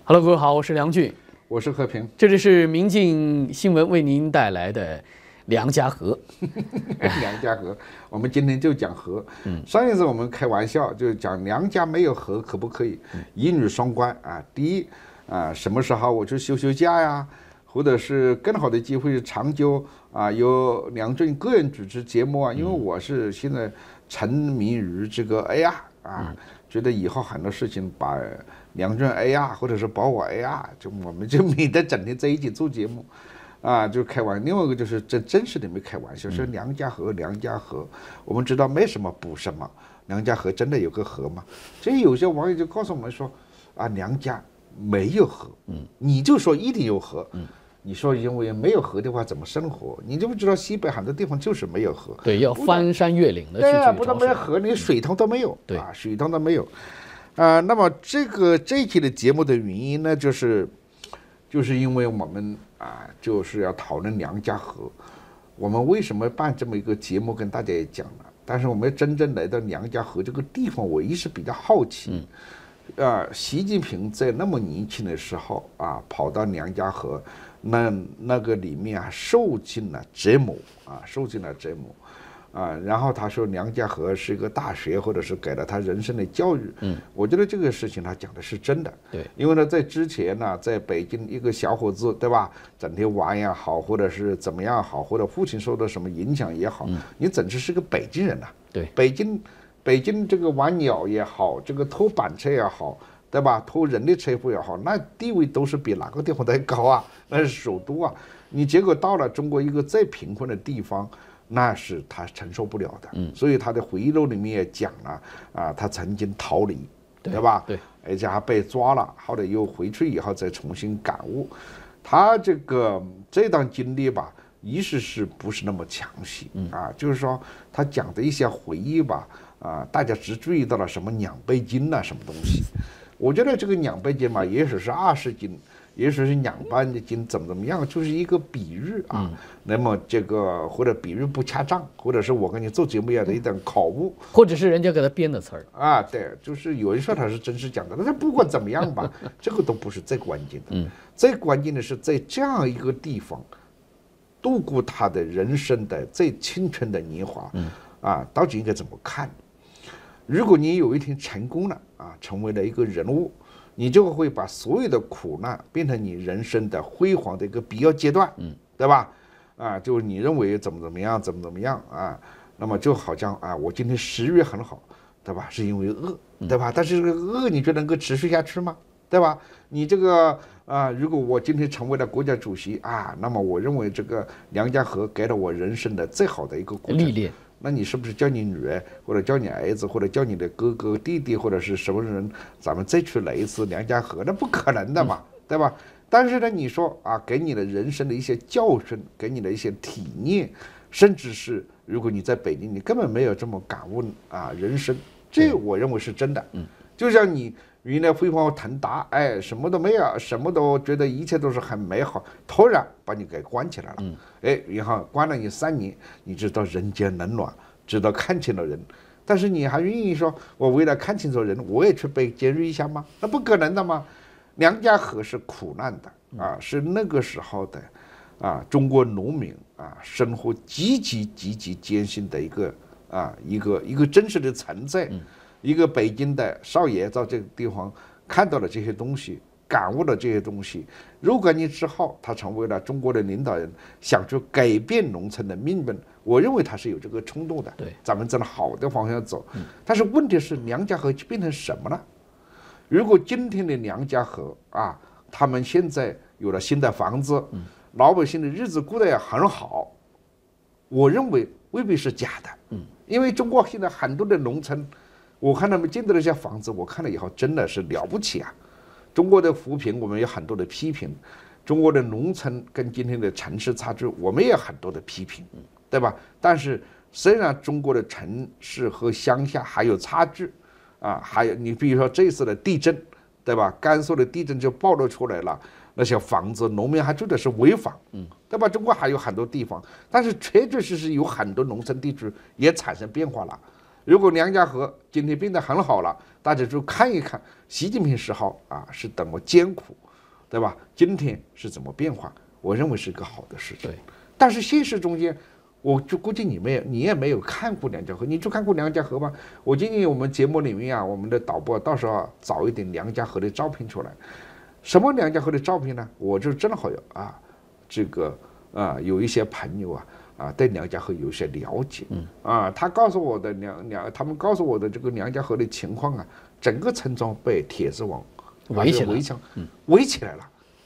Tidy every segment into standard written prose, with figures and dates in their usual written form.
Hello， 各位好，我是梁俊， 我是和平， 这里是民进新闻为您带来的梁家河。 梁家河，我们今天就讲河。上一次我们开玩笑就讲梁家没有河可不可以？一语双关啊。第一啊，什么时候我去休假呀，或者是更好的机会长久啊，由梁俊个人主持节目啊，因为我是现在沉迷于这个 AR 啊，觉得以后很多事情把梁俊 AR 或者是把我 AR， 我们就没得整天在一起做节目。啊，就开玩笑。另外一个就是真实的没开玩笑，说梁家河，梁家河，我们知道没什么补什么，梁家河真的有个河吗？所以有些网友就告诉我们说，啊，梁家没有河，你就说一定有河，你说因为没有河的话怎么生活？你就不知道西北很多地方就是没有河， 对，要翻山越岭的去对啊， 找不但没有河，连水塘都没有， 对啊，水塘都没有，啊，那么这一期的节目的原因呢，就是因为我们啊，就是要讨论梁家河。我们为什么办这么一个节目，跟大家也讲了。但是我们真正来到梁家河这个地方，我一直比较好奇。习近平在那么年轻的时候啊，跑到梁家河，那个里面啊，受尽了折磨啊，受尽了折磨。然后他说梁家河是一个大学，或者是给了他人生的教育。我觉得这个事情他讲的是真的。 对， 因为呢，在之前呢，在北京一个小伙子，对吧，整天玩也好，或者是怎么样好，或者父亲受到什么影响也好，你整只是个北京人呐。 对， 北京这个玩鸟也好，这个偷板车也好，对吧？偷人的车库也好，那地位都是比哪个地方都高啊，那是首都啊。你结果到了中国一个再贫困的地方，那是他承受不了的。所以他的回忆录里面也讲了啊，他曾经逃离，对吧？ 对， 而且还被抓了，后来又回去以后再重新感悟。他这段经历吧，一是不是那么详细啊？就是说他讲的一些回忆吧，啊，大家只注意到了什么两倍金呐，什么东西。我觉得这个两倍金嘛，也许是20斤，也许是2半的斤，怎么样，就是一个比喻啊。那么这个或者比喻不恰当，或者是我跟你做节目要的一点考误， 或者是人家给他编的词儿啊。对，就是有人说他是真实讲的，但是不管怎么样吧，这个都不是最关键的。最关键的是在这样一个地方度过他的人生的最青春的年华，啊，到底应该怎么看？如果你有一天成功了啊，成为了一个人物，你就会把所有的苦难变成你人生的辉煌的一个必要阶段，对吧？啊，就是你认为怎么样啊，那么就好像啊，我今天食欲很好，对吧？是因为饿，对吧？但是这个饿你觉得能够持续下去吗？对吧？你这个啊，如果我今天成为了国家主席啊，那么我认为这个梁家河给了我人生的最好的一个过程历练。 那你是不是叫你女儿，或者叫你儿子，或者叫你的哥哥弟弟，或者是什么人，咱们再去来一次梁家河？那不可能的嘛，对吧？但是呢，你说啊，给你的人生的一些教训，给你的一些体验，甚至是如果你在北京，你根本没有这么感悟啊人生，这我认为是真的。就像你原来飞黄腾达，哎，什么都没有，什么都觉得一切都是很美好，突然把你给关起来了。哎，然后关了你3年，你知道人间冷暖，知道看清了人，但是你还愿意说，我为了看清楚人，我也去被监狱一下吗？那不可能的嘛。梁家河是苦难的啊，是那个时候的啊，中国农民啊，生活极其艰辛的一个真实的存在。一个北京的少爷在这个地方看到了这些东西，感悟了这些东西。如果你之后他成为了中国的领导人，想去改变农村的命运，我认为他是有这个冲动的。 对， 咱们在好的方向走。但是问题是，梁家河变成什么了？如果今天的梁家河啊，他们现在有了新的房子，老百姓的日子过得也很好，我认为未必是假的。因为中国现在很多的农村，我看他们建的那些房子，我看了以后真的是了不起啊！中国的扶贫我们有很多的批评，中国的农村跟今天的城市差距我们也有很多的批评，对吧？但是虽然中国的城市和乡下还有差距啊，还有你比如说这次的地震，对吧？甘肃的地震就暴露出来了，那些房子农民还住的是危房，对吧？中国还有很多地方，但是确确实实有很多农村地区也产生变化了。 如果梁家河今天变得很好了，大家就看一看习近平时候啊是多么艰苦，对吧？今天是怎么变化？我认为是一个好的事情。 对， 但是现实中间，我就估计你也没有看过梁家河，你就看过梁家河吧？我建议我们节目里面啊，我们的导播到时候找一点梁家河的照片出来。什么梁家河的照片呢？我就正好有啊，这个有一些朋友对梁家河有一些了解，他告诉我的他们告诉我的这个梁家河的情况啊，整个村庄被铁丝网围墙围起来了。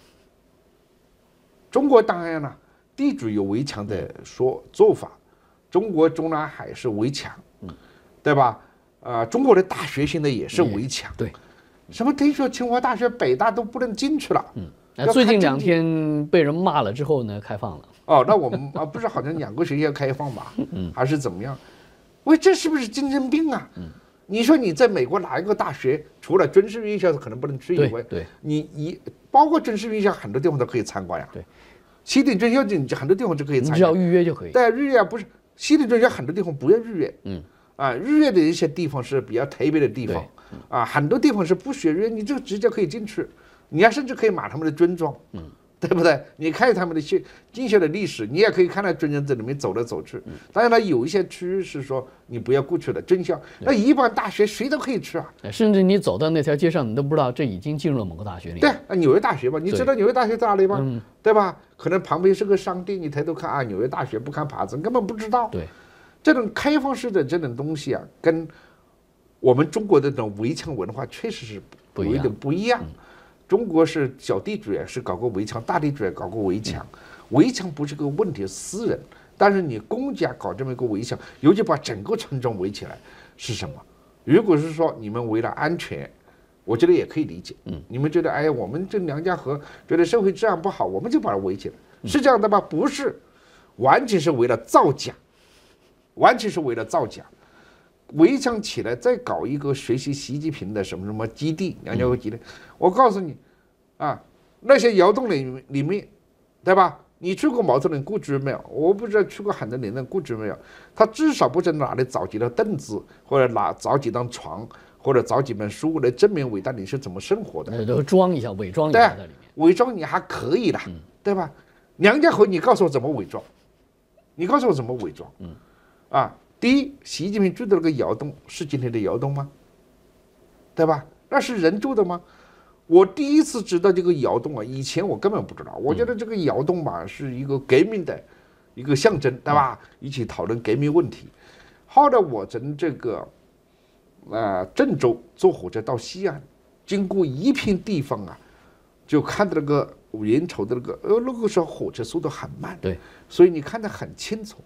中国当然了，地主有围墙的做法，中国中南海是围墙，对吧？中国的大学现在也是围墙， 对。 什么听说清华大学、北大都不能进去了？ 最近2天被人骂了之后呢，开放了。 哦，那我们不是好像2个学校开放吧？还是怎么样？喂，这是不是精神病啊？你说你在美国哪一个大学，除了军事院校可能不能去以外， 对， 你包括军事院校很多地方都可以参观呀。 对， 西点军校很多地方就可以参观， 你只要预约就可以。 对，预约不是西点军校很多地方不要预约。预约的一些地方是比较特别的地方。很多地方是不需要预约，你就直接可以进去，你还甚至可以买他们的军装，对不对？你看他们的进校的历史，你也可以看到军人在里面走来走去。当然了，有一些区域是说你不要过去的军校，那一般大学谁都可以去啊。 甚至你走到那条街上，你都不知道这已经进入了某个大学里。 对，纽约大学吧，你知道纽约大学在哪里吗？对吧？可能旁边是个商店，你抬头看纽约大学，不看牌子根本不知道。 对， 这种开放式的这种东西跟我们中国的这种围墙文化确实是有一点不一样。中国是小地主也是搞过围墙，大地主也搞过围墙。围墙不是个问题，私人，但是你公家搞这么一个围墙，尤其把整个村庄围起来，是什么？如果是说你们为了安全，我觉得也可以理解。你们觉得哎，我们这梁家河觉得社会治安不好，我们就把它围起来，是这样的吗？不是，完全是为了造假，完全是为了造假。围墙起来，再搞一个学习习近平的什么什么基地，梁家河基地。我告诉你，那些窑洞里面，对吧？你去过毛泽东故居没有？我不知道去过很多年的故居没有。他至少不是哪里找几张凳子，或者找几张床，或者找几本书来证明伟大领袖怎么生活的。 都装一下，伪装一下在里面。 伪装你还可以的，对吧？梁家河，你告诉我怎么伪装？你告诉我怎么伪装？第一，习近平住的那个窑洞是今天的窑洞吗？对吧？那是人住的吗？我第一次知道这个窑洞以前我根本不知道。我觉得这个窑洞是一个革命的一个象征，对吧？一起讨论革命问题。后来我从这个郑州坐火车到西安，经过一片地方就看到那个元朝的那个时候火车速度很慢， 对， 所以你看得很清楚。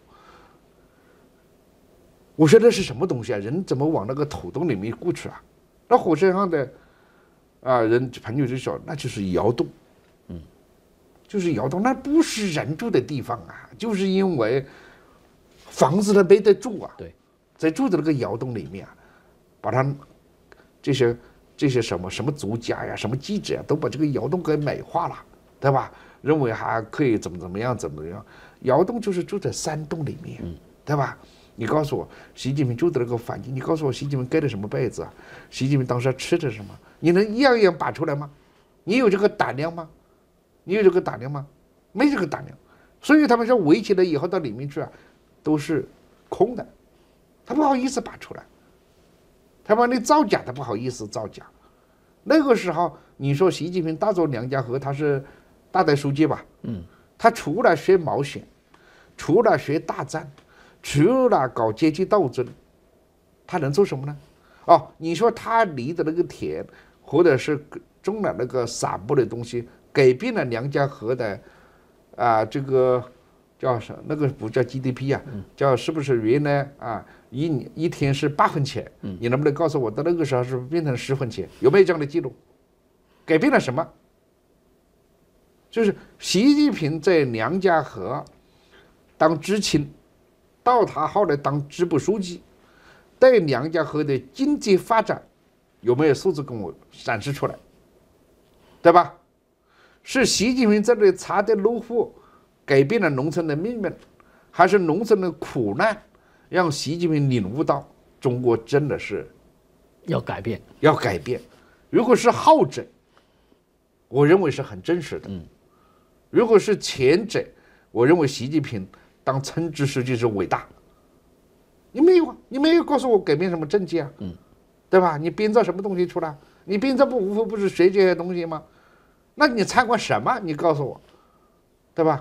我说那是什么东西啊？人怎么往那个土洞里面过去啊？那火车上的人朋友就说那就是窑洞，就是窑洞，那不是人住的地方就是因为房子它没得住对， 在住的那个窑洞里面把它这些什么作家呀、什么记者都把这个窑洞给美化了，对吧？认为还可以怎么样。窑洞就是住在山洞里面，对吧？你告诉我，习近平住的那个环境，你告诉我，习近平盖的什么被子习近平当时吃的什么？你能一样一样摆出来吗？你有这个胆量吗？没这个胆量。所以他们说围起来以后到里面去都是空的，他不好意思摆出来。他把你造假，他不好意思造假。那个时候，你说习近平带走梁家河，他是大代书记吧？他除了学毛选，除了学大战，除了搞阶级斗争，他能做什么呢？你说他犁的那个田，或者是种了那个散播的东西，改变了梁家河的这个叫什么？那个不叫 GDP 叫是不是原来一天是8分钱？你能不能告诉我，到那个时候是变成10分钱？有没有这样的记录？改变了什么？就是习近平在梁家河当知青，到他后来当支部书记，对梁家河的经济发展有没有数字跟我展示出来？对吧？是习近平在这里擦点落户，改变了农村的命运，还是农村的苦难让习近平领悟到中国真的是要改变。 要改变。如果是后者，我认为是很真实的。如果是前者，我认为习近平当称之实际是伟大。你没有啊，你没有告诉我改变什么政绩啊，对吧？你编造什么东西出来？你编造无非不是学这些东西吗？那你参观什么？你告诉我，对吧？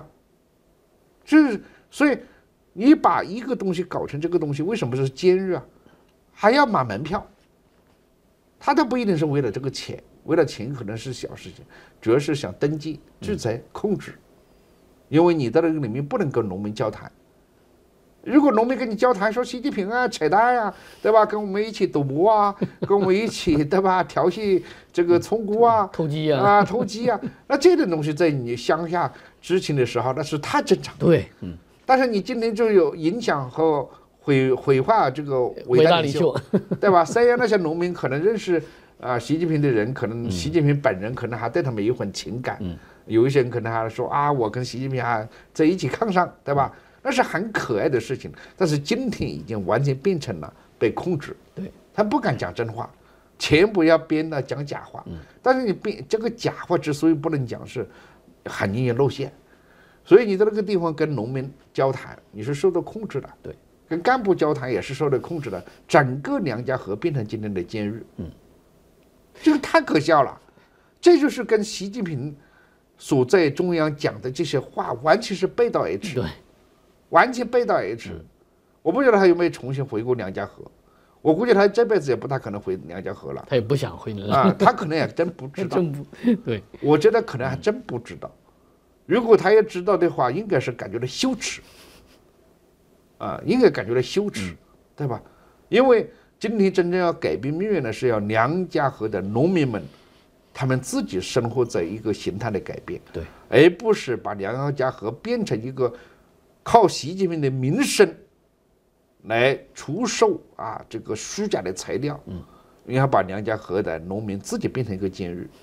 所以你把一个东西搞成这个东西，为什么是监狱啊？还要买门票，他都不一定是为了这个钱，为了钱可能是小事情，主要是想登记、制裁、控制，因为你在那个里面不能跟农民交谈。如果农民跟你交谈说习近平啊、扯淡啊，对吧？跟我们一起赌博啊，跟我们一起对吧？调戏这个村姑啊、 偷鸡啊、 偷鸡啊，那这种东西在你乡下执行的时候，那是太正常。 对， 但是你今天就有影响和毁坏这个伟大领袖，对吧？虽然那些农民可能认识习近平的人，可能习近平本人可能还对他们有一份情感，有一些人可能还说啊，我跟习近平还在一起抗上，对吧？那是很可爱的事情，但是今天已经完全变成了被控制。 对， 他不敢讲真话，全部要编的讲假话。但是你编这个假话之所以不能讲，是很容易露馅。所以你在那个地方跟农民交谈，你是受到控制的。 对， 跟干部交谈也是受到控制的。整个梁家河变成今天的监狱，这个太可笑了。这就是跟习近平所在中央讲的这些话完全是背道而驰。 对。 完全背道而驰，我不知道他有没有重新回过梁家河，我估计他这辈子也不大可能回梁家河了。 他也不想回他可能也真不知道。 对， 我觉得可能还真不知道。如果他也知道的话，应该是感觉到羞耻，应该感觉到羞耻，对吧？因为今天真正要改变命运的是要梁家河的农民们，他们自己生活在一个形态的改变， 对， 而不是把梁家河变成一个靠习近平的名声来出售这个虚假的材料，然后把梁家河的农民自己变成一个监狱，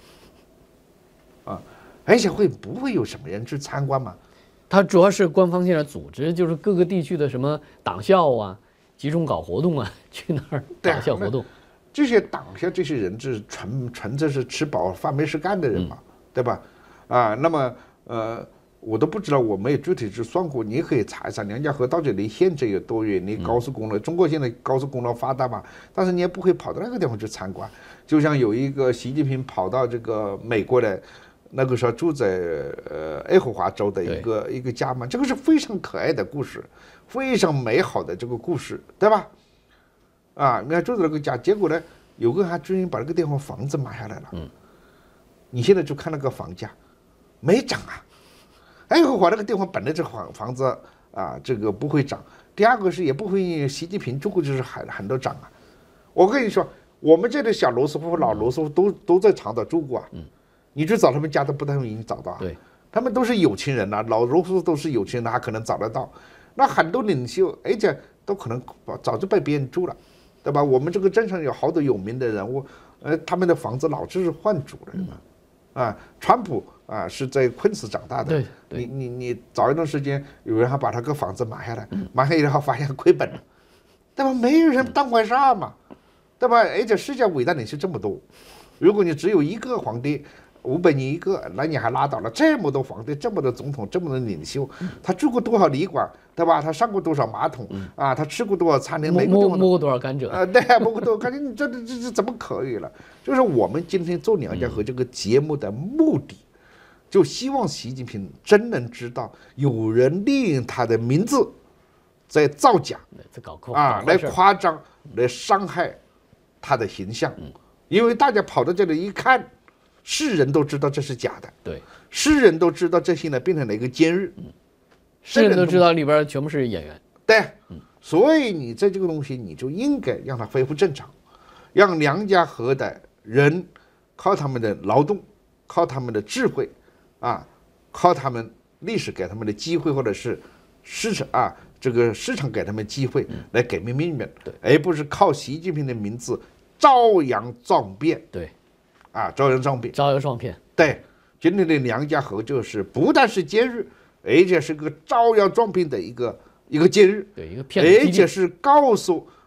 而且不会有什么人去参观吗？ 他主要是官方现在组织，就是各个地区的什么党校啊，集中搞活动啊，去那儿党校活动。 这些党校这些人是纯粹是吃饱饭没事干的人嘛，对吧？那么我都不知道，我没有具体去算过。你可以查一查梁家河到底离县城有多远，离高速公路。中国现在高速公路发达嘛，但是你也不会跑到那个地方去参观。就像有一个习近平跑到这个美国的，那个时候住在爱荷华州的一个家嘛，这个是非常可爱的故事，非常美好的这个故事，对吧？你看住在那个家，结果呢，有个人还居然把那个地方房子买下来了。你现在就看那个房价，没涨啊。爱荷华那个地方本来这房子这个不会涨。第二个是也不会，习近平住过就是很多涨啊。我跟你说，我们这里小罗斯福、老罗斯福都在长岛住过啊。你去找他们家都不太容易找到啊。 对， 他们都是有钱人呐，老罗斯福都是有钱人，还可能找得到。那很多领袖，而且都可能早就被别人住了，对吧？我们这个镇上有好多有名的人物，他们的房子老是换主人了。川普是在昆士长大的。 对， 你早一段时间有人还把他个房子买下来，买下来以后发现亏本了，对吧？没有人当回事嘛，对吧？而且世界伟大领袖这么多，如果你只有一个皇帝，500年一个，那你还拉倒了。这么多皇帝，这么多总统，这么多领袖，他住过多少旅馆，对吧？他上过多少马桶他吃过多少餐厅， 摸过多少甘蔗对，摸过多少甘蔗，你这怎么可以了？就是我们今天做梁家河这个节目的目的，就希望习近平真能知道，有人利用他的名字在造假， 在搞来夸张，来伤害他的形象。因为大家跑到这里一看，世人都知道这是假的， 对， 世人都知道这现在变成了一个监狱， 世人都知道里边全部是演员， 对，所以你在这个东西，你就应该让它恢复正常，让梁家河的人靠他们的劳动，靠他们的智慧，靠他们历史给他们的机会，或者是市场这个市场给他们机会来改变命运，而不是靠习近平的名字招摇撞骗， 对。 招摇撞骗， 招摇撞骗。 对，今天的梁家河就是不但是监狱，而且是个招摇撞骗的一个监狱， 对，一个骗子基地， 而且是告诉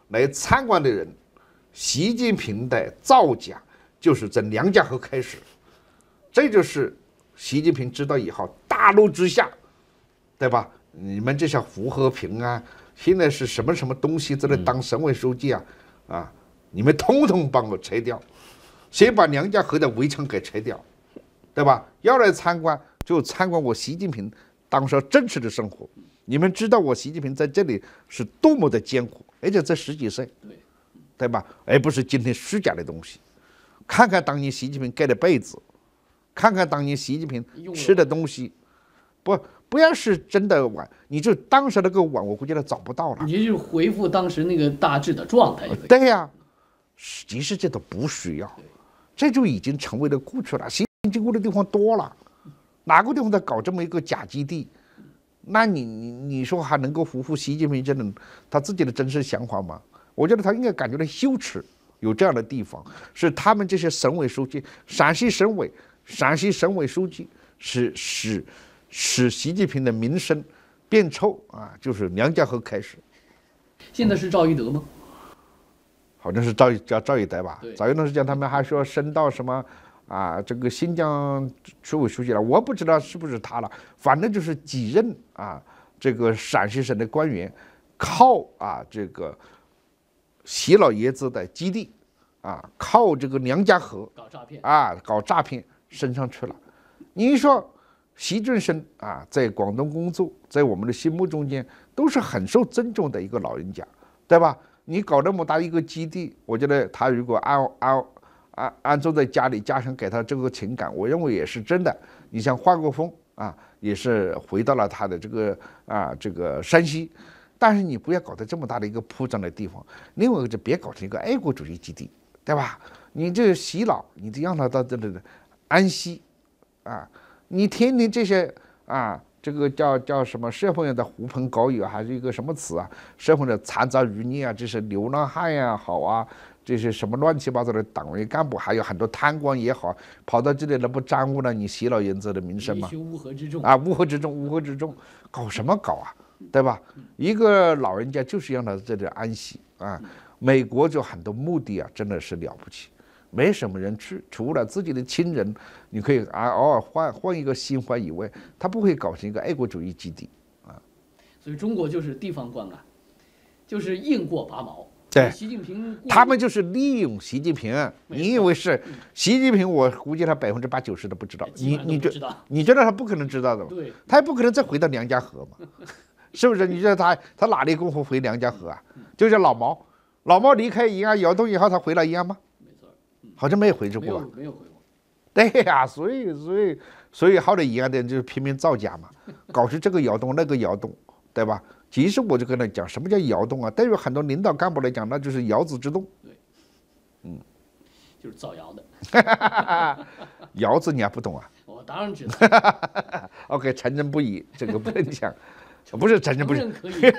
来参观的人，习近平的造假就是在梁家河开始，这就是习近平知道以后大怒之下，对吧？你们这些胡和平啊，现在是什么什么东西在那当省委书记啊，你们通通帮我拆掉，先把梁家河的围墙给拆掉，对吧？要来参观就参观我习近平当时真实的生活。你们知道我习近平在这里是多么的艰苦，而且才10几岁，对吧？而不是今天虚假的东西。看看当年习近平盖的被子，看看当年习近平吃的东西，不要是真的碗，你就当时那个碗，我估计他找不到了。 也就是回复当时那个大致的状态。 对呀，其实这都不需要，这就已经成为了过去了。习近平经过的地方多了，哪个地方在搞这么一个假基地？那你说还能够符合习近平这种他自己的真实想法吗？我觉得他应该感觉到羞耻，有这样的地方是他们这些省委书记，陕西省委书记使习近平的名声变臭啊，就是梁家河开始。 现在是赵一德吗？ 好像是叫赵一德吧？早一段时间他们还说升到什么啊，这个新疆区委书记了，我不知道是不是他了，反正就是几任啊，这个陕西省的官员靠啊这个习老爷子的基地啊，靠这个梁家河搞诈骗升上去了。你说习近平啊，在广东工作，在我们的心目中间都是很受尊重的一个老人家，对吧？你搞那么大一个基地，我觉得他如果安坐在家里，家乡给他这个情感，我认为也是真的。你像华国锋啊，也是回到了他的这个山西，但是你不要搞得这么大的一个铺张的地方。另外就别搞成一个爱国主义基地，对吧？你这洗脑，你就让他到这里安息啊！你天天这些啊，这个叫什么社会上的狐朋狗友，还是一个什么词啊？社会的残渣余孽啊，这些流浪汉呀好啊。这些什么乱七八糟的党员干部，还有很多贪官也好，跑到这里，那不耽误了你习老爷子的名声吗？ 乌合之众啊，乌合之众，搞什么搞啊，对吧？一个老人家就是让他在这里安息啊。美国就很多墓地啊，真的是了不起，没什么人去，除了自己的亲人，你可以偶尔换一个新欢以外，他不会搞成一个爱国主义基地啊。 所以中国就是地方官啊，就是硬过拔毛。 对， 习近平他们就是利用习近平。你以为是习近平？我估计他80%、90%都不知道。你觉得他不可能知道的吗？ 对， 他也不可能再回到梁家河嘛，是不是？你觉得他哪里功夫回梁家河啊？就像老毛离开延安窑洞以后，他回了延安吗？ 没错， 好像没有回去过。 没有回过。 对呀，所以好多延安的人就是拼命造假嘛，搞出这个窑洞那个窑洞，对吧？其实我就跟他讲，什么叫窑洞啊？对于很多领导干部来讲，那就是窑子之洞。 对，就是造谣的。 窑子你还不懂啊？ 我当然知道。 OK， 承认不疑，这个不能讲，不是承认不疑。 可以。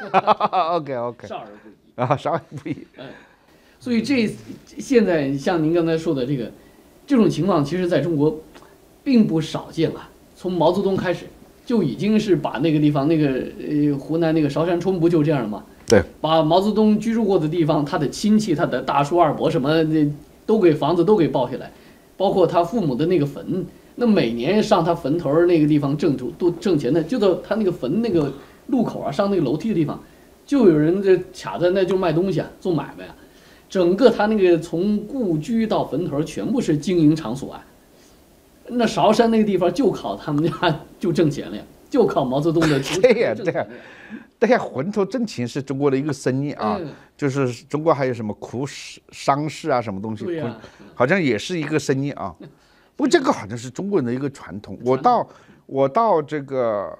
OK， 少儿不宜啊，少儿不宜。 所以现在像您刚才说的这种情况，其实在中国并不少见啊。从毛泽东开始。就已经是把那个地方，湖南那个韶山冲不就这样了吗？ 对， 把毛泽东居住过的地方，他的亲戚、他的大叔、二伯什么的，都给房子都给包下来，包括他父母的那个坟。那每年上他坟头那个地方都挣钱的，就到他那个坟那个路口啊，上那个楼梯的地方，就有人这卡在那就卖东西啊，做买卖啊。整个他那个从故居到坟头全部是经营场所啊。那韶山那个地方就靠他们家就挣钱了呀，就靠毛泽东的对呀，混头挣钱是中国的一个生意啊，就是中国还有什么苦商事啊，什么东西，好像也是一个生意啊。不过这个好像是中国人的一个传统。我到这个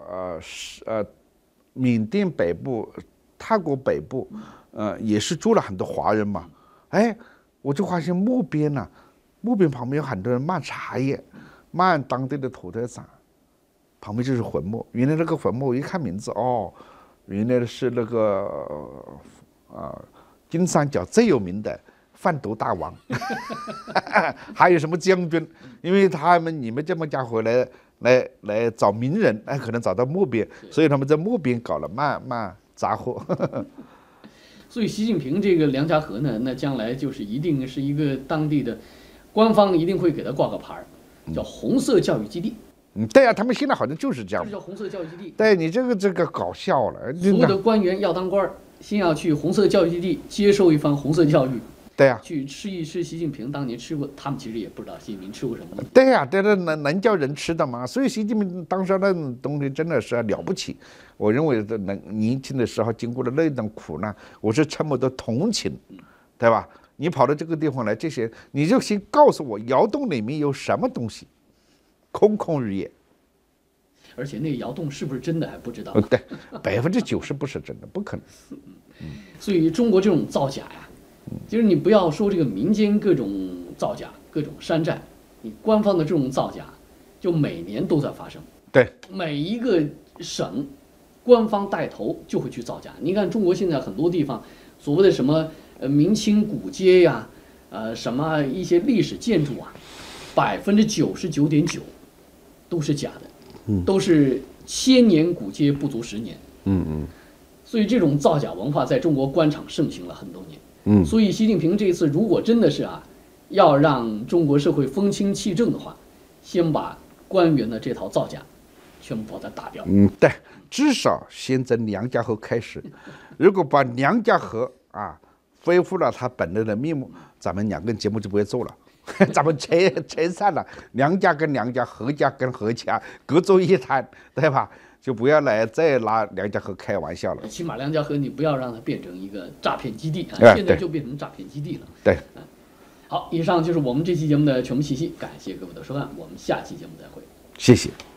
缅甸北部、泰国北部，也是住了很多华人嘛。哎，我就发现墓边旁边有很多人卖茶叶。卖当地的土特产，旁边就是坟墓。原来那个坟墓，我一看名字，哦，原来是那个金三角最有名的贩毒大王，还有什么将军，因为你们这么家伙来找名人，可能找到墓边，所以他们在墓边搞了卖杂货。 所以习近平这个梁家河呢，那将来就是一定是一个当地的官方一定会给他挂个牌儿，叫红色教育基地。 对呀，他们现在好像就是这样这。叫红色教育基地。 对你这个搞笑了， 所有的官员要当官儿，先要去红色教育基地接受一番红色教育。 对呀， 去吃一吃习近平当年吃过，他们其实也不知道习近平吃过什么东西。 对呀，这能叫人吃的吗？所以习近平当时那东西真的是了不起。我认为年轻的时候经过了那段苦难，我是充满的同情，对吧？你跑到这个地方来，这些你就先告诉我，窑洞里面有什么东西？空空如也。 而且那个窑洞是不是真的还不知道。 对，90%不是真的，不可能。 所以中国这种造假呀，就是你不要说这个民间各种造假、各种山寨，你官方的这种造假，就每年都在发生。 对， 每一个省官方带头就会去造假。你看中国现在很多地方所谓的什么明清古街呀，什么一些历史建筑啊，99.9%都是假的，都是1000年古街不足10年。所以这种造假文化在中国官场盛行了很多年。所以习近平这次如果真的是要让中国社会风清气正的话，先把官员的这套造假全部把它打掉。 对，至少先从梁家河开始。如果把梁家河恢复了它本来的面目，咱们2个节目就不会做了，咱们拆散了，梁家跟梁家，何家跟何家各做一摊，对吧？就不要再拿梁家河开玩笑了。 起码梁家河你不要让它变成一个诈骗基地现在就变成诈骗基地了。 对。 好，以上就是我们这期节目的全部信息，感谢各位的收看，我们下期节目再会。 谢谢。